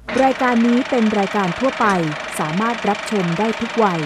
รายการนี้เป็นรายการทั่วไปสามารถรับชมได้ทุกวัย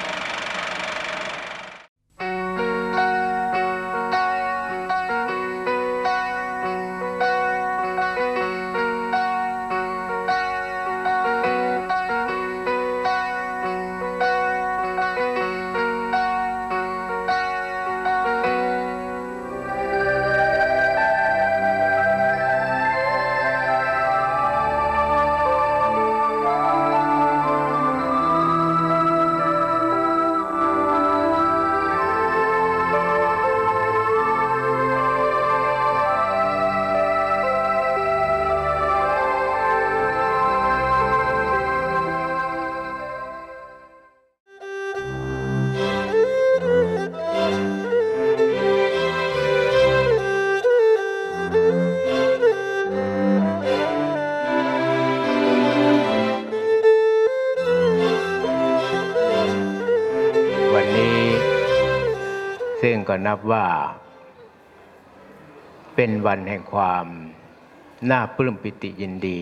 ซึ่งก็นับว่าเป็นวันแห่งความน่าปลื้มปิติยินดี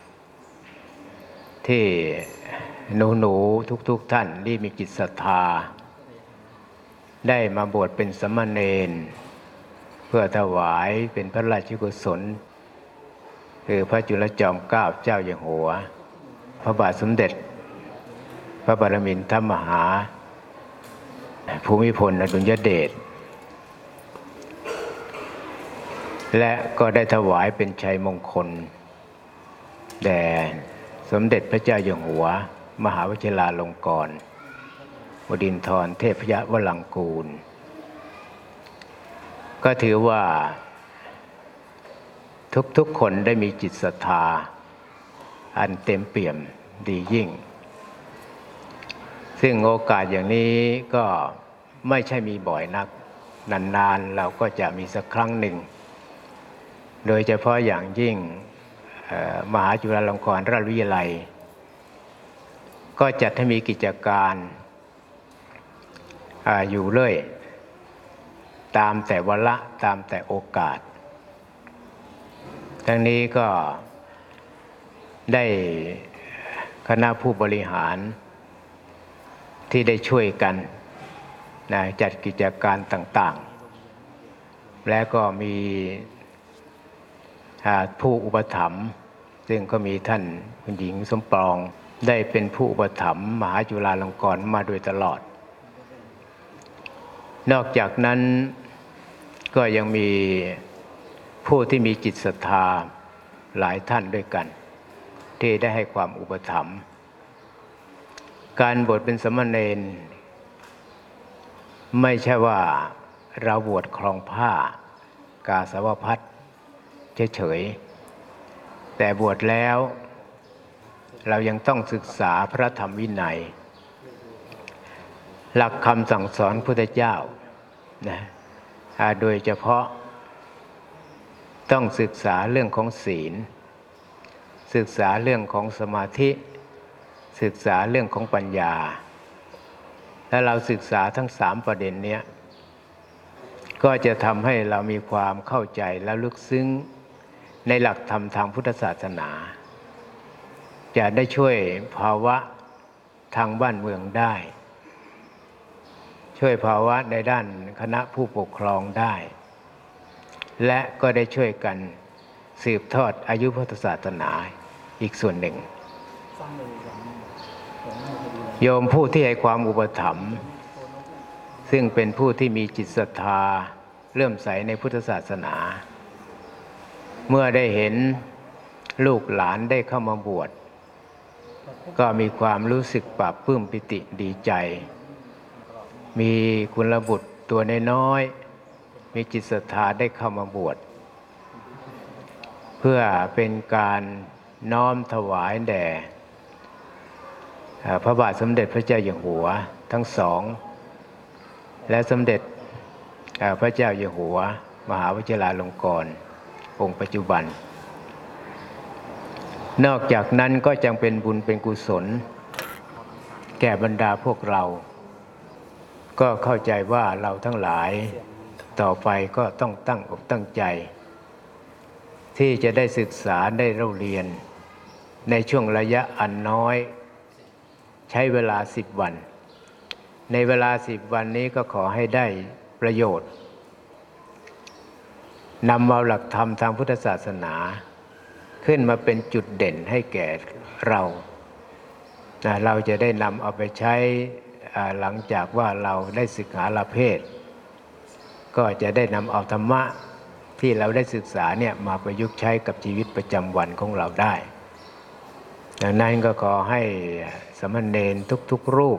ที่หนูทุกท่านที่มีจิตศรัทธาได้มาบวชเป็นสามเณรเพื่อถวายเป็นพระราชกุศลคือพระจุลจอมเกล้าเจ้าอยู่หัวพระบาทสมเด็จพระปรมินทรมหาภูมิพลอดุลยเดชและก็ได้ถวายเป็นชัยมงคลแด่สมเด็จพระเจ้าอยู่หัวมหาวชิราลงกรณ์บดินทรเทพยวรังกูลก็ถือว่าทุกคนได้มีจิตศรัทธาอันเต็มเปี่ยมดียิ่งซึ่งโอกาสอย่างนี้ก็ไม่ใช่มีบ่อยนักนานๆเราก็จะมีสักครั้งหนึ่งโดยเฉพาะอย่างยิ่งมหาจุฬาลงกรณราชวิทยาลัยก็จัดให้มีกิจการอยู่เรื่อยตามแต่วาระตามแต่โอกาสทั้งนี้ก็ได้คณะผู้บริหารที่ได้ช่วยกันจัดกิจการต่างๆและก็มีผู้อุปถัมภ์ซึ่งก็มีท่านคุณหญิงสมปองได้เป็นผู้อุปถัมภ์มหาจุฬาลงกรณ์มาโดยตลอดนอกจากนั้นก็ยังมีผู้ที่มีจิตศรัทธาหลายท่านด้วยกันที่ได้ให้ความอุปถัมภ์การบวชเป็นสามเณรไม่ใช่ว่าเราบวชครองผ้ากาสาวพัสเฉยๆแต่บวชแล้วเรายังต้องศึกษาพระธรรมวินัยหลักคำสั่งสอนพุทธเจ้าโดยเฉพาะต้องศึกษาเรื่องของศีลศึกษาเรื่องของสมาธิศึกษาเรื่องของปัญญาและเราศึกษาทั้ง3ประเด็นนี้ก็จะทำให้เรามีความเข้าใจและลึกซึ้งในหลักธรรมทางพุทธศาสนาจะได้ช่วยภาวะทางบ้านเมืองได้ช่วยภาวะในด้านคณะผู้ปกครองได้และก็ได้ช่วยกันสืบทอดอายุพุทธศาสนาอีกส่วนหนึ่งโยมผู้ที่ให้ความอุปถัมภ์ซึ่งเป็นผู้ที่มีจิตศรัทธาเลื่อมใสในพุทธศาสนาเมื่อได้เห็นลูกหลานได้เข้ามาบวชก็มีความรู้สึกปลาบปลื้มปิติดีใจมีกุลบุตรตัวน้อยๆมีจิตศรัทธาได้เข้ามาบวชเพื่อเป็นการน้อมถวายแด่พระบาทสมเด็จพระเจ้าอยู่หัวทั้งสองและสมเด็จพระเจ้าอยู่หัวมหาวชิราลงกรณ์องค์ปัจจุบันนอกจากนั้นก็จังเป็นบุญเป็นกุศลแก่บรรดาพวกเราก็เข้าใจว่าเราทั้งหลายต่อไปก็ต้องตั้งอกตั้งใจที่จะได้ศึกษาได้เล่าเรียนในช่วงระยะอันน้อยใช้เวลา10 วันในเวลา10 วันนี้ก็ขอให้ได้ประโยชน์นำเอาหลักธรรมทางพุทธศาสนาขึ้นมาเป็นจุดเด่นให้แก่เราจะได้นำเอาไปใช้หลังจากว่าเราได้ศึกษาละเพศก็จะได้นำเอาธรรมะที่เราได้ศึกษาเนี่ยมาประยุกต์ใช้กับชีวิตประจำวันของเราได้ดังนั้นก็ขอให้สามเณรทุกๆรูป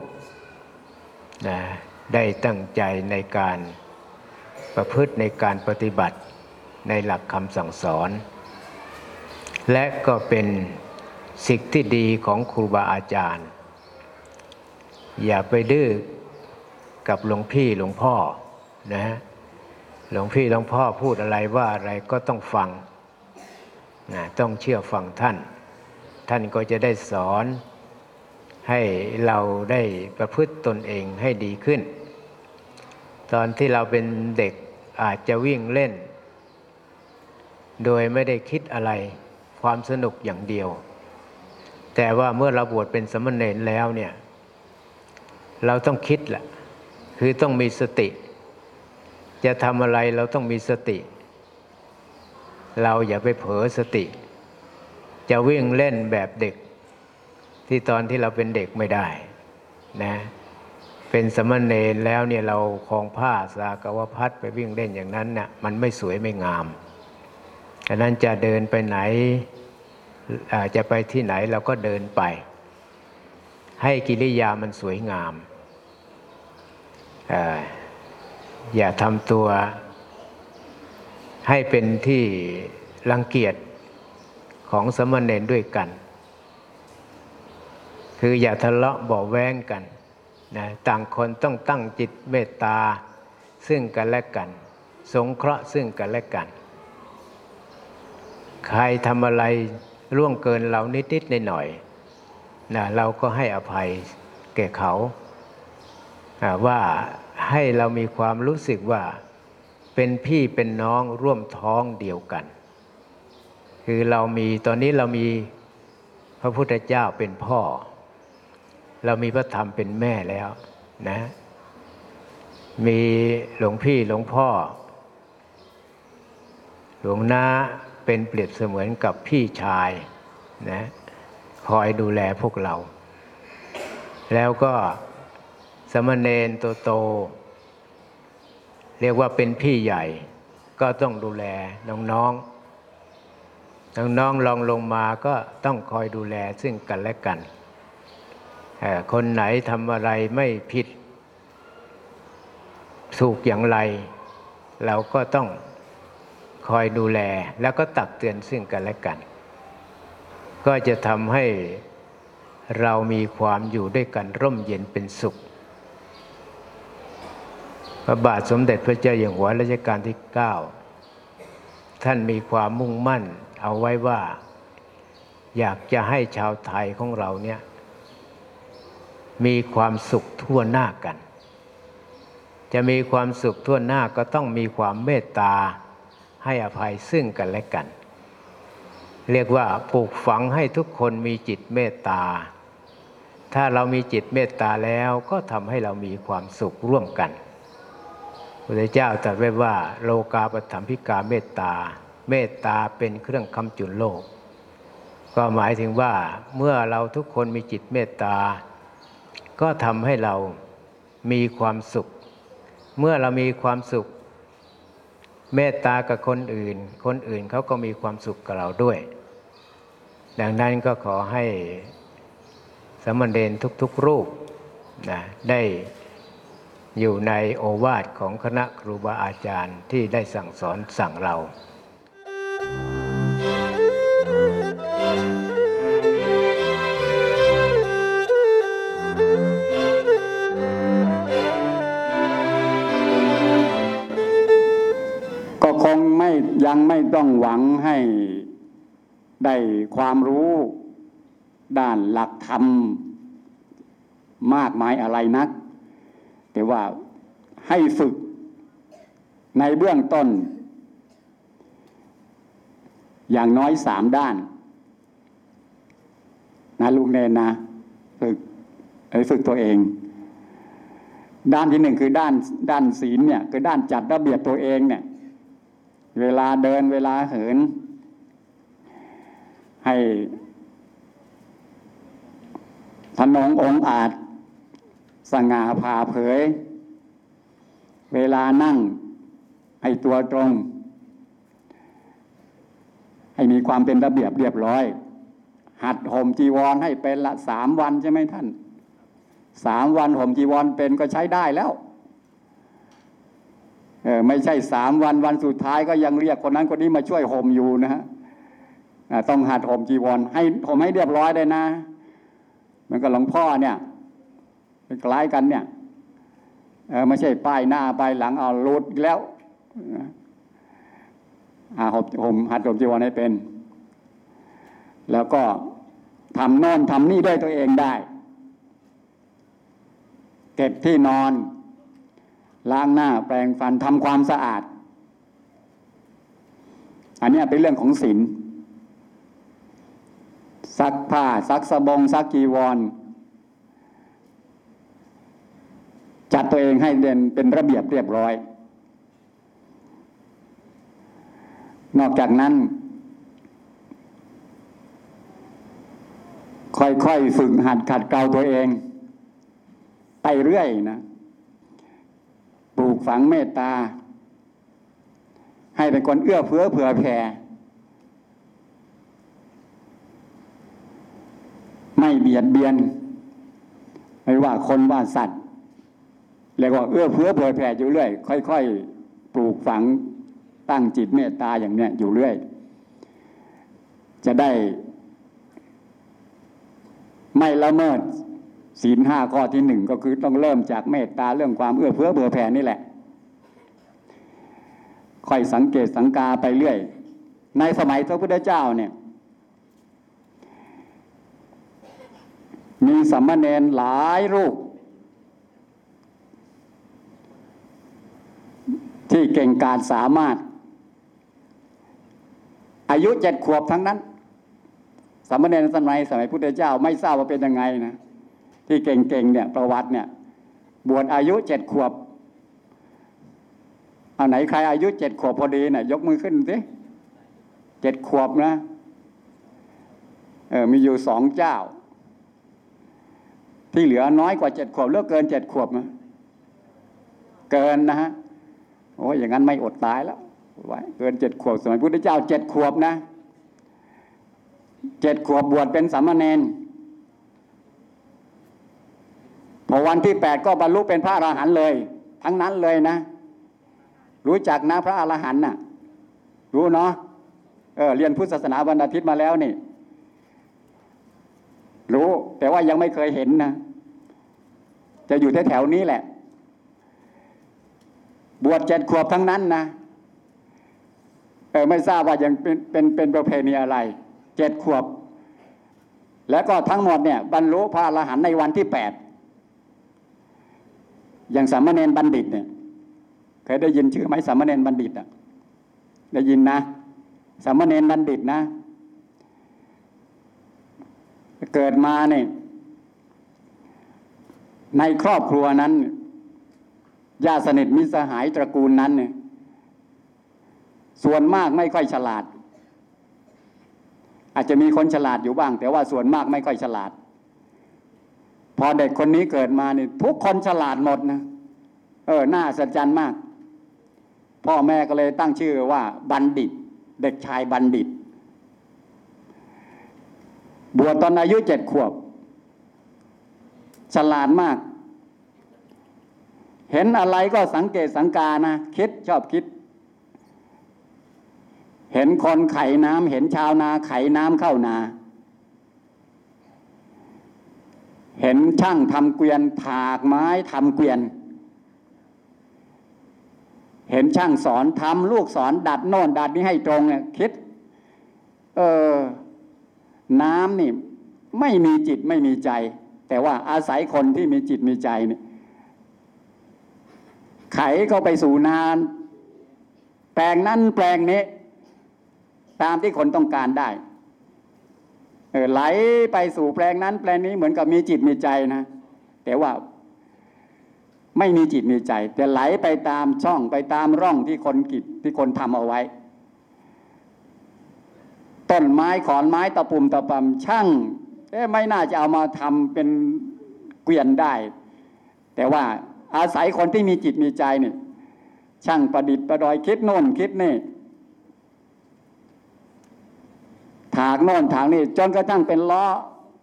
ได้ตั้งใจในการประพฤติในการปฏิบัติในหลักคำสั่งสอนและก็เป็นสิ่งที่ดีของครูบาอาจารย์อย่าไปดื้อกับหลวงพี่หลวงพ่อนะหลวงพี่หลวงพ่อพูดอะไรว่าอะไรก็ต้องฟังต้องเชื่อฟังท่านก็จะได้สอนให้เราได้ประพฤติตนเองให้ดีขึ้นตอนที่เราเป็นเด็กอาจจะวิ่งเล่นโดยไม่ได้คิดอะไรความสนุกอย่างเดียวแต่ว่าเมื่อเราบวชเป็นสามเณรแล้วเนี่ยเราต้องคิดแหละคือต้องมีสติจะทำอะไรเราต้องมีสติเราอย่าไปเผลอสติจะวิ่งเล่นแบบเด็กที่ตอนที่เราเป็นเด็กไม่ได้นะเป็นสามเณรแล้วเนี่ยเราคลองผ้าสากวพัดไปวิ่งเล่นอย่างนั้นเนี่ยมันไม่สวยไม่งามฉะนั้นจะเดินไปไหนจะไปที่ไหนเราก็เดินไปให้กิริยามันสวยงามอย่าทำตัวให้เป็นที่รังเกียจของสามเณรด้วยกันคืออย่าทะเลาะเบาะแว้งกันนะต่างคนต้องตั้งจิตเมตตาซึ่งกันและกันสงเคราะห์ซึ่งกันและกันใครทำอะไรล่วงเกินเรานิดๆหน่อยๆนะเราก็ให้อภัยแก่เขาว่าให้เรามีความรู้สึกว่าเป็นพี่เป็นน้องร่วมท้องเดียวกันคือตอนนี้เรามีพระพุทธเจ้าเป็นพ่อเรามีพระธรรมเป็นแม่แล้วนะมีหลวงพี่หลวงพ่อหลวงน้าเป็นเปรียบเสมือนกับพี่ชายนะคอยดูแลพวกเราแล้วก็สามเณรโตเรียกว่าเป็นพี่ใหญ่ก็ต้องดูแลน้องลองลงมาก็ต้องคอยดูแลซึ่งกันและกันคนไหนทำอะไรไม่ผิดถูกอย่างไรเราก็ต้องคอยดูแลแล้วก็ตักเตือนซึ่งกันและกันก็จะทำให้เรามีความอยู่ด้วยกันร่มเย็นเป็นสุขพระบาทสมเด็จพระเจ้าอยู่หัวรัชกาลที่9ท่านมีความมุ่งมั่นเอาไว้ว่าอยากจะให้ชาวไทยของเราเนี่ยมีความสุขทั่วหน้ากันจะมีความสุขทั่วหน้าก็ต้องมีความเมตตาให้อภัยซึ่งกันและกันเรียกว่าปลูกฝังให้ทุกคนมีจิตเมตตาถ้าเรามีจิตเมตตาแล้วก็ทำให้เรามีความสุขร่วมกันพระพุทธเจ้าตรัสไว้ว่าโลกาปถัมภิกาเมตตาเมตตาเป็นเครื่องค้ำจุนโลกก็หมายถึงว่าเมื่อเราทุกคนมีจิตเมตตาก็ทำให้เรามีความสุขเมื่อเรามีความสุขเมตตากับคนอื่นเขาก็มีความสุขกับเราด้วยดังนั้นก็ขอให้สามเณรทุกๆรูปนะได้อยู่ในโอวาทของคณะครูบาอาจารย์ที่ได้สั่งสอนสั่งเราก็คงยังไม่ต้องหวังให้ได้ความรู้ด้านหลักธรรมมากมายอะไรนักแต่ว่าให้ฝึกในเบื้องต้นอย่างน้อย3 ด้านนะลูกเนนนะฝึกตัวเองด้านที่หนึ่งคือด้านศีลเนี่ยคือด้านจัดระเบียบตัวเองเนี่ยเวลาเดินเวลาเหินให้ทนงองอาจสง่าผ่าเผยเวลานั่งให้ตัวตรงให้มีความเป็นระเบียบเรียบร้อยหัดห่มจีวรให้เป็นละ3 วันใช่ไหมท่าน3 วันห่มจีวรเป็นก็ใช้ได้แล้วไม่ใช่3 วันวันสุดท้ายก็ยังเรียกคนนั้นคนนี้มาช่วยห่มอยู่นะฮะต้องหัดห่มจีวรให้ห่มให้เรียบร้อยเลยนะมันก็หลวงพ่อเนี่ยเป็นคล้ายกันเนี่ยไม่ใช่ป้ายหน้าป้ายหลังเอาลุดแล้วห่มหัดห่มจีวรให้เป็นแล้วก็ทำโน่นทำนี่ด้วยตัวเองได้เก็บที่นอนล้างหน้าแปรงฟันทำความสะอาดอันนี้เป็นเรื่องของศีลซักผ้าซักสบงซักจีวรจัดตัวเองให้เป็นระเบียบเรียบร้อยนอกจากนั้นค่อยๆฝึกหัดขัดเกลาตัวเองไปเรื่อยนะปลูกฝังเมตตาให้เป็นคนเอื้อเฟื้อเผื่อแผ่ไม่เบียดเบียนไม่ว่าคนว่าสัตว์เรียกว่าเอื้อเฟื้อเผื่อแผ่อยู่เรื่อยค่อยๆปลูกฝังตั้งจิตเมตตาอย่างเนี้ยอยู่เรื่อยจะได้ไม่ละเมิดศีล 5ข้อที่ 1ก็คือต้องเริ่มจากเมตตาเรื่องความเอื้อเฟื้อเผื่อแผ่นี่แหละค่อยสังเกตสังกาไปเรื่อยในสมัยพระพุทธเจ้าเนี่ยมีสามเณรหลายรูปที่เก่งกาจสามารถอายุ7 ขวบทั้งนั้นสามเณรสมัยพุทธเจ้าไม่ทราบว่าเป็นยังไงนะที่เก่งๆเนี่ยประวัติเนี่ยบวชอายุ7 ขวบเอาไหนใครอายุ7 ขวบพอดีเนี่ยยกมือขึ้นสิ7 ขวบนะมีอยู่2 เจ้าที่เหลือน้อยกว่า7 ขวบหรือเกิน7 ขวบนะเกินนะฮะโอ้ยอย่างนั้นไม่อดตายแล้วไว้เกิน7 ขวบสมัยพุทธเจ้า7 ขวบนะ7 ขวบบวชเป็นสามเณรพอวันที่ 8ก็บรรลุเป็นพระอรหันต์เลยทั้งนั้นเลยนะรู้จักนะพระอรหันต์น่ะรู้เนาะเรียนพุทธศาสนาวันอาทิตย์มาแล้วนี่รู้แต่ว่ายังไม่เคยเห็นนะจะอยู่แถวๆนี้แหละบวช7 ขวบทั้งนั้นนะไม่ทราบว่ายังเป็นประเพณีอะไร7 ขวบแล้วก็ทั้งหมดเนี่ยบรรลุพระอรหันต์ในวันที่ 8อย่างสามเณรบัณฑิตเนี่ยเคยได้ยินชื่อไหมสามเณรบัณฑิตอ่ะได้ยินนะสามเณรบัณฑิตนะเกิดมาเนี่ยในครอบครัวนั้นญาติสนิทมิตรสหายตระกูลนั้นเนี่ยส่วนมากไม่ค่อยฉลาดอาจจะมีคนฉลาดอยู่บ้างแต่ว่าส่วนมากไม่ค่อยฉลาดพอเด็กคนนี้เกิดมาเนี่ยทุกคนฉลาดหมดนะน่าอัศจรรย์มากพ่อแม่ก็เลยตั้งชื่อว่าบัณฑิตเด็กชายบัณฑิตบวชตอนอายุ7 ขวบฉลาดมากเห็นอะไรก็สังเกตสังกานะชอบคิดเห็นคนไขน้ำเห็นชาวนาไขน้ำเข้านาเห็นช่างทำเกวียนถากไม้ทำเกวียนเห็นช่างสอนทำลูกศรดัดโน่นดัดนี้ให้ตรงเนี่ยคิดน้ำนี่ไม่มีจิตไม่มีใจแต่ว่าอาศัยคนที่มีจิตมีใจเนี่ยไขเข้าไปสู่นานแปลงนั้นแปลงนี้ตามที่คนต้องการได้ไหลไปสู่แปลงนั้นแปลงนี้เหมือนกับมีจิตมีใจนะแต่ว่าไม่มีจิตมีใจแต่ไหลไปตามช่องไปตามร่องที่คนทำเอาไว้ต้นไม้ขอนไม้ตะปุ่มตะปำช่างไม่น่าจะเอามาทำเป็นเกวียนได้แต่ว่าอาศัยคนที่มีจิตมีใจเนี่ยช่างประดิษฐ์ประดอยคิดโน่นคิดนี่ถากโน่นถากนี่จนกระทั่งเป็นล้อ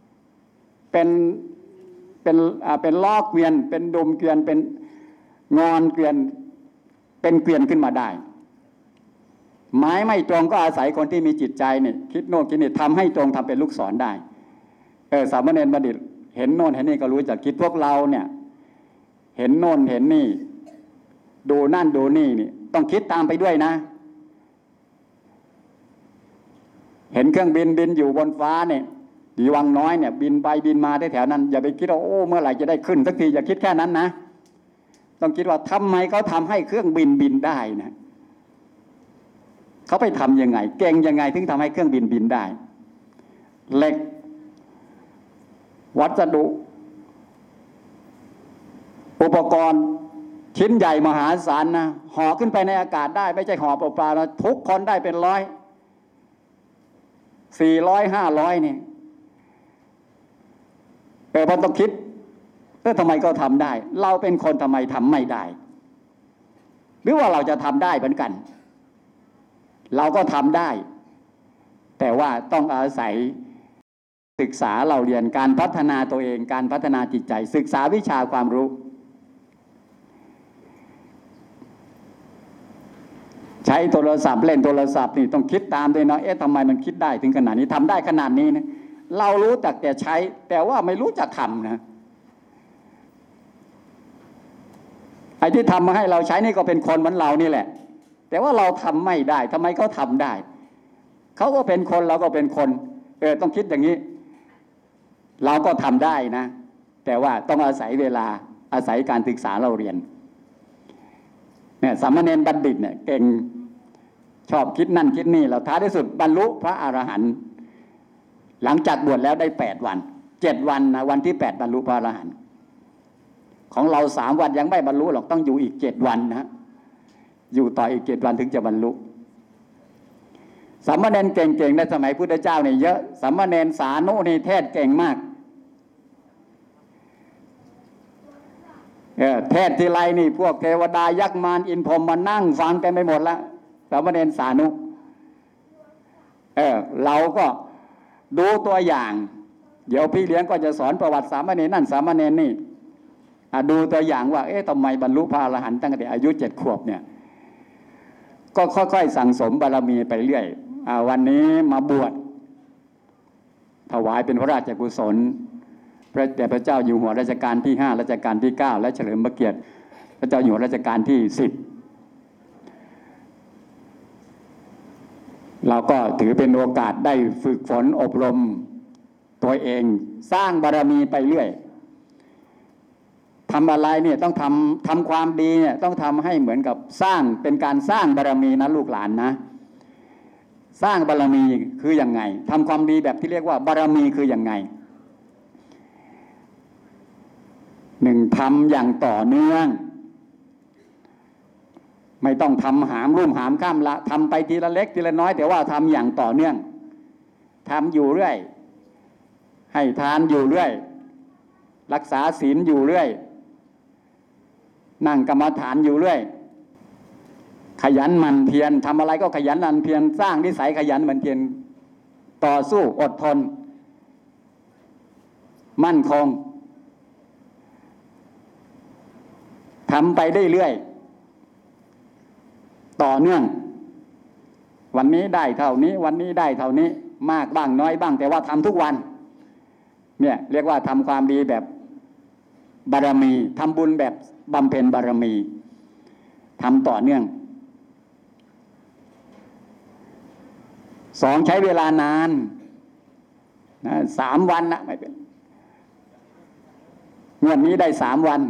เป็นล้อเกวียนเป็นดุมเกวียนเป็นงอนเกวียนเป็นเกวียนขึ้นมาได้ไม้ไม่ตรงก็อาศัยคนที่มีจิตใจเนี่ยคิดโน่นคิดนี่ทำให้ตรงทำเป็นลูกศรได้สามเณรบัณฑิตเห็นโน่นเห็นนี่ก็รู้จักคิดพวกเราเนี่ยเห็นโน่นเห็นนี่ดูนั่นดูนี่ต้องคิดตามไปด้วยนะเห็นเครื่องบินบินอยู่บนฟ้าเนี่ยดีวังน้อยเนี่ยบินไปบินมาได้แถวนั้นอย่าไปคิดว่าโอ้เมื่อไหร่จะได้ขึ้นสักทีอย่าคิดแค่นั้นนะต้องคิดว่าทำไมเขาทำให้เครื่องบินบินได้นะเขาไปทำยังไงเก่งยังไงถึงทำให้เครื่องบินบินได้เหล็กวัสดุอุปกรณ์ชิ้นใหญ่มหาศาลนะห่อขึ้นไปในอากาศได้ไม่ใช่ห่อเปล่าๆนะทุกคนได้เป็น100 400 500นี่พอต้องคิดทำไมก็ทำได้เราเป็นคนทำไมทำไม่ได้หรือว่าเราจะทำได้เหมือนกันเราก็ทำได้แต่ว่าต้องอาศัยศึกษาเราเรียนการพัฒนาตัวเองการพัฒนาจิตใจศึกษาวิชาความรู้ใช้โทรศัพท์เล่นโทรศัพท์นี่ต้องคิดตามด้วยนะทำไมมันคิดได้ถึงขนาดนี้ทำได้ขนาดนี้นะเรารู้จักแต่ใช้แต่ว่าไม่รู้จักทำนะไอ้ที่ทำมาให้เราใช้นี่ก็เป็นคนเหมือนเรานี่แหละแต่ว่าเราทำไม่ได้ทำไมเขาทำได้เขาก็เป็นคนเราก็เป็นคนต้องคิดอย่างนี้เราก็ทำได้นะแต่ว่าต้องอาศัยเวลาอาศัยการศึกษาเราเรียนเนี่ยสามเณรบัณฑิตเนี่ยเก่งชอบคิดนั่นคิดนี่เราท้ายที่สุดบรรลุพระอรหันต์หลังจากบวชแล้วได้8 วัน7 วันนะวันที่8บรรลุพระอรหันต์ของเรา3 วันยังไม่บรรลุหรอกต้องอยู่อีก7 วันนะอยู่ต่ออีก7 วันถึงจะบรรลุสามเณรเก่งๆในสมัยพุทธเจ้าเนี่ยเยอะสามเณรสานุนี่เทศเก่งมากเทศทีไรนี่พวกเทวดายักษ์มารอินพรหมมานั่งฟังกันไปหมดแล้วสามเณรสานุเราก็ดูตัวอย่างเดี๋ยวพี่เลี้ยงก็จะสอนประวัติสามเณรนั่นสามเณรนี่ดูตัวอย่างว่าทำไมบรรลุพระอรหันต์ตั้งแต่อายุ7 ขวบเนี่ยก็ค่อยๆสั่งสมบารมีไปเรื่อยวันนี้มาบวชถวายเป็นพระราชกุศลพระเดชพระเจ้าอยู่หัวรัชกาลที่5รัชกาลที่9และเฉลิมพระเกียรติพระเจ้าอยู่หัวรัชกาลที่10เราก็ถือเป็นโอกาสได้ฝึกฝนอบรมตัวเองสร้างบารมีไปเรื่อยทำอะไรเนี่ยต้องทำความดีเนี่ยต้องทำให้เหมือนกับสร้างเป็นการสร้างบารมีนะลูกหลานนะสร้างบารมีคือยังไงทำความดีแบบที่เรียกว่าบารมีคือยังไง1ทำอย่างต่อเนื่องไม่ต้องทำหามรุ่มหามข้ามละทำไปทีละเล็กทีละน้อยแต่ว่าทำอย่างต่อเนื่องทำอยู่เรื่อยให้ทานอยู่เรื่อยรักษาศีลอยู่เรื่อยนั่งกรรมฐานอยู่เรื่อยขยันหมั่นเพียรทำอะไรก็ขยันหมั่นเพียรสร้างนิสัยขยันหมั่นเพียรต่อสู้อดทนมั่นคงทำไปได้เรื่อยต่อเนื่องวันนี้ได้เท่านี้วันนี้ได้เท่านี้มากบ้างน้อยบ้างแต่ว่าทำทุกวันเนี่ยเรียกว่าทำความดีแบบบารมีทำบุญแบบบำเพ็ญบารมีทำต่อเนื่อง2ใช้เวลานานนะ3 วันนะไม่เป็นงวดนี้ได้3 วัน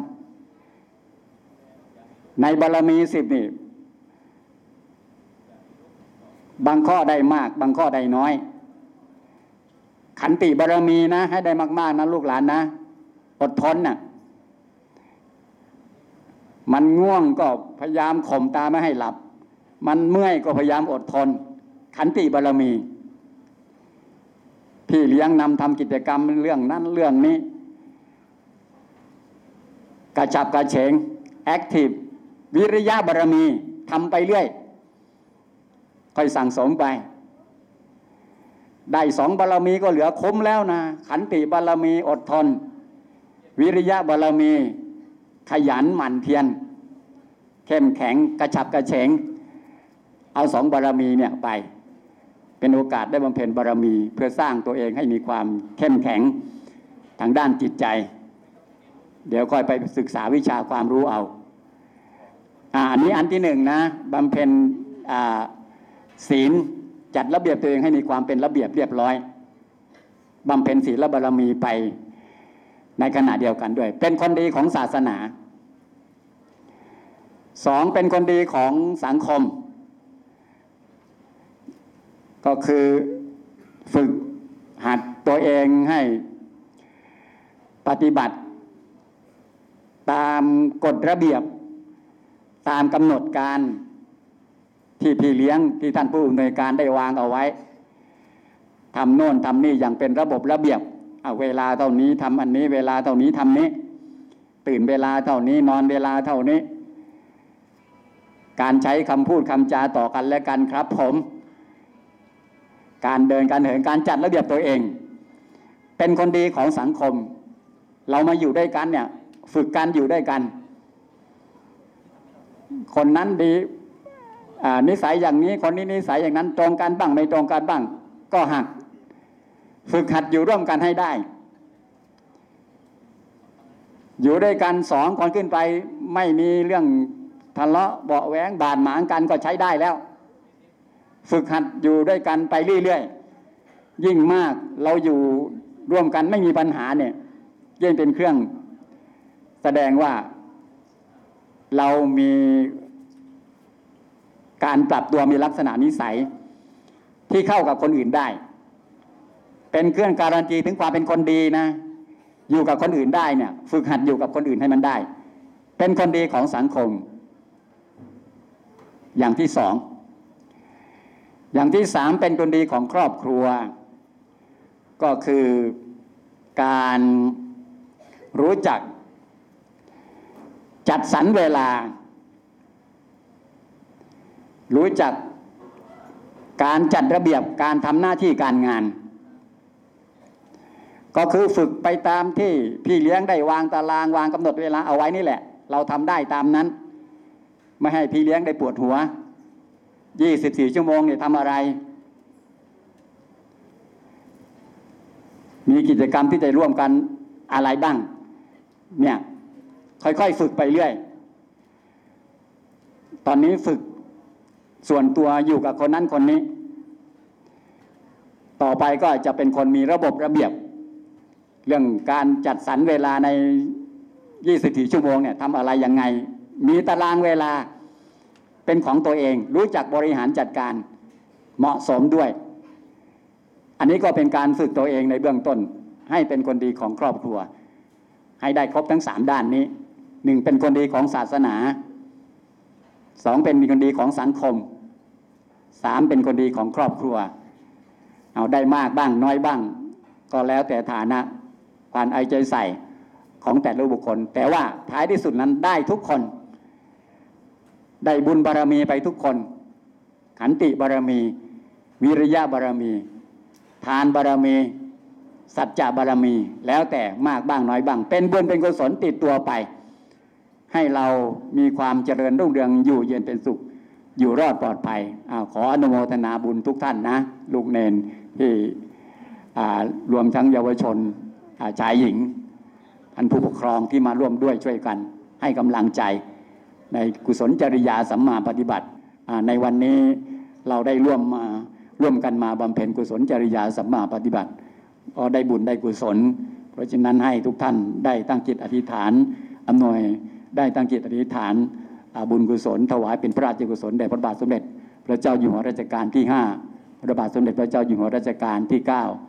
ในบารมี10นี่บางข้อได้มากบางข้อได้น้อยขันติบารมีนะให้ได้มากๆนะลูกหลานนะอดทนน่ะมันง่วงก็พยายามข่มตาไม่ให้หลับมันเมื่อยก็พยายามอดทนขันติบารมีพี่เลี้ยงนำทำกิจกรรมเรื่องนั้นเรื่องนี้กระฉับกระเฉงแอคทีฟวิริยะบารมีทำไปเรื่อยค่อยสั่งสมไปได้2 บารมีก็เหลือคุ้มแล้วนะขันติบารมีอดทนวิริยะบารมีขยันหมั่นเพียรเข้มแข็งกระฉับกระเฉงเอา2 บารมีเนี่ยไปเป็นโอกาสได้บำเพ็ญบารมีเพื่อสร้างตัวเองให้มีความเข้มแข็งทางด้านจิตใจเดี๋ยวค่อยไปศึกษาวิชาความรู้เอาอันนี้อันที่1นะบำเพ็ญศีลจัดระเบียบตัวเองให้มีความเป็นระเบียบเรียบร้อยบำเพ็ญศีลบารมีไปในขณะเดียวกันด้วยเป็นคนดีของศาสนา2เป็นคนดีของสังคมก็คือฝึกหัดตัวเองให้ปฏิบัติตามกฎระเบียบตามกำหนดการที่พี่เลี้ยงที่ท่านผู้อำนวยการได้วางเอาไว้ทำโน่นทำนี่อย่างเป็นระบบระเบียบเวลาเท่านี้ทำอันนี้เวลาเท่านี้ทำนี้ตื่นเวลาเท่านี้นอนเวลาเท่านี้การใช้คำพูดคำจาต่อกันและกันครับผมการเดินการเหินการจัดระเบียบตัวเองเป็นคนดีของสังคมเรามาอยู่ด้วยกันเนี่ยฝึกการอยู่ด้วยกันคนนั้นดีนิสัยอย่างนี้คนนี้นิสัยอย่างนั้นตรงกันบ้างไม่ตรงกันบ้างก็หักฝึกหัดอยู่ร่วมกันให้ได้อยู่ด้วยกัน2 คนขึ้นไปไม่มีเรื่องทะเลาะเบาะแว้งบาดหมางกันก็ใช้ได้แล้วฝึกหัดอยู่ด้วยกันไปเรื่อยๆยิ่งมากเราอยู่ร่วมกันไม่มีปัญหาเนี่ยยิ่งเป็นเครื่องแสดงว่าเรามีการปรับตัวมีลักษณะนิสัยที่เข้ากับคนอื่นได้เป็นเครื่องการันตีถึงความเป็นคนดีนะอยู่กับคนอื่นได้เนี่ยฝึกหัดอยู่กับคนอื่นให้มันได้เป็นคนดีของสังคมอย่างที่2อย่างที่3เป็นคนดีของครอบครัวก็คือการรู้จักจัดสรรเวลารู้จักการจัดระเบียบการทำหน้าที่การงานก็คือฝึกไปตามที่พี่เลี้ยงได้วางตารางวางกำหนดเวลาเอาไว้นี่แหละเราทำได้ตามนั้นไม่ให้พี่เลี้ยงได้ปวดหัว24 ชั่วโมงเนี่ยทำอะไรมีกิจกรรมที่จะร่วมกันอะไรบ้างเนี่ยค่อยๆฝึกไปเรื่อยตอนนี้ฝึกส่วนตัวอยู่กับคนนั้นคนนี้ต่อไปก็จะเป็นคนมีระบบระเบียบเรื่องการจัดสรรเวลาใน24 ชั่วโมงเนี่ยทำอะไรยังไงมีตารางเวลาเป็นของตัวเองรู้จักบริหารจัดการเหมาะสมด้วยอันนี้ก็เป็นการฝึกตัวเองในเบื้องต้นให้เป็นคนดีของครอบครัวให้ได้ครบทั้ง3ด้านนี้1เป็นคนดีของศาสนา2เป็นคนดีของสังคม3เป็นคนดีของครอบครัวเอาได้มากบ้างน้อยบ้างก็แล้วแต่ฐานะความเอาใจใส่ของแต่ละบุคคลแต่ว่าท้ายที่สุดนั้นได้ทุกคนได้บุญบารมีไปทุกคนขันติบารมีวิริยะบารมีทานบารมีสัจจะบารมีแล้วแต่มากบ้างน้อยบ้างเป็นบุญเป็นกุศลติดตัวไปให้เรามีความเจริญรุ่งเรืองอยู่เย็นเป็นสุขอยู่รอดปลอดภัยขออนุโมทนาบุญทุกท่านนะลูกเนนที่รวมทั้งเยาวชนชายหญิงท่านผู้ปกครองที่มาร่วมด้วยช่วยกันให้กำลังใจในกุศลจริยาสัมมาปฏิบัติในวันนี้เราได้ร่วมกันมาบำเพ็ญกุศลจริยาสัมมาปฏิบัติก็ได้บุญได้กุศลเพราะฉะนั้นให้ทุกท่านได้ตั้งจิตอธิษฐานอำนวยได้ตั้งจิตอธิษฐานบุญกุศลถวายเป็นพระราชกุศลแด่พระบาทสมเด็จพระเจ้าอยู่หัวรัชกาลที่5พระบาทสมเด็จพระเจ้าอยู่หัวรัชกาลที่9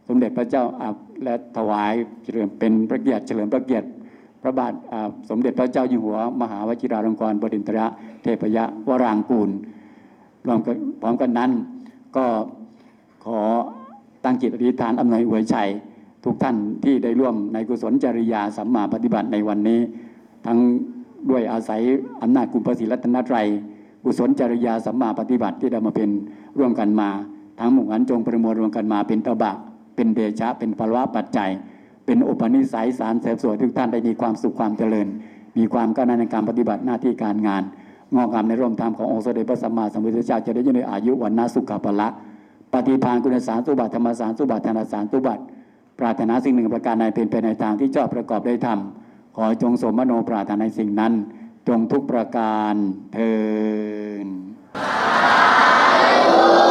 สมเด็จพระเจ้าและถวายเฉลิมเป็นพระเกียรติเฉลิมพระเกียรติพระบาทสมเด็จพระเจ้าอยู่หัวมหาวชิราลงกรณ์บดินทรเทพยวรางกูลรวมกันพร้อมกันนั้นก็ขอตั้งจิตอธิษฐานอำนวยอวยชัยทุกท่านที่ได้ร่วมในกุศลจริยาสัมมาปฏิบัติในวันนี้ทั้งด้วยอาศัยอำนาจคุณพระศรีรัตนตรัยกุศลจริยาสัมมาปฏิบัติที่ได้มาเป็นร่วมกันมาทั้งหมู่นั้นจงประมวลรวมกันมาเป็นตบะเป็นเดชะเป็นภาวะปัจจัยเป็นอุปนิสัยสารเสริมสวยทุกท่านได้มีความสุขความเจริญมีความก้าวหน้าในการปฏิบัติหน้าที่การงานงอกงามในร่มธรรมขององค์สมเด็จพระสัมมาสัมพุทธเจ้าจะได้อยู่ในอายุวันนาสุขภละปฏิภาณคุณสารสุบัติธรรมสารสุบัติธนสารสุบัติปรารถนาสิ่งหนึ่งประการใดเป็นไปในทางที่ชอบประกอบได้ทำขอจงสมมโนปรารถนาในสิ่งนั้นจงทุกประการเทอญ